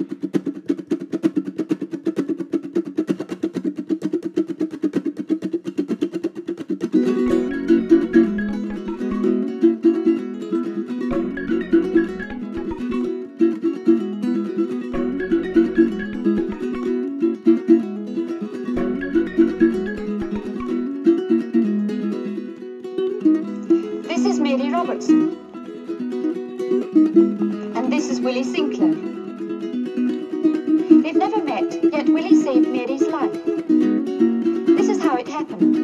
This is Mary Robertson. And this is Willie Sinclair. They've never met, yet Willie saved Mary's life. This is how it happened.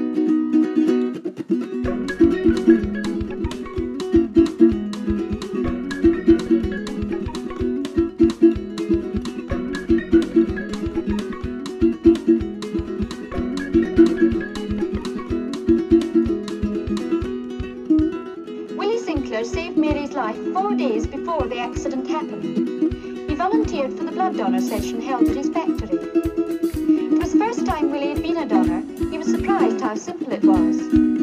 Saved Mary's life 4 days before the accident happened. He volunteered for the blood donor session held at his factory. It was the first time Willie had been a donor. He was surprised how simple it was.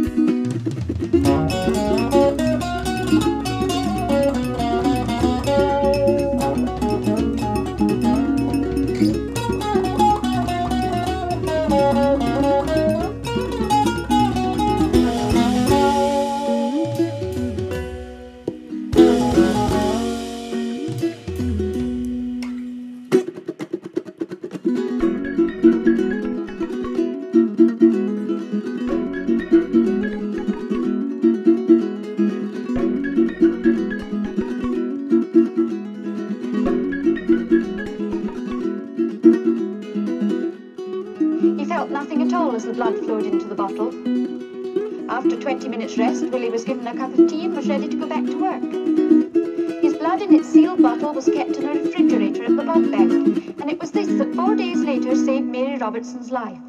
He felt nothing at all as the blood flowed into the bottle. After 20 minutes rest, Willie was given a cup of tea and was ready to go back to work. His blood in its sealed bottle was kept in a refrigerator at the blood bank, and it was this that 4 days later saved Mary Robertson's life.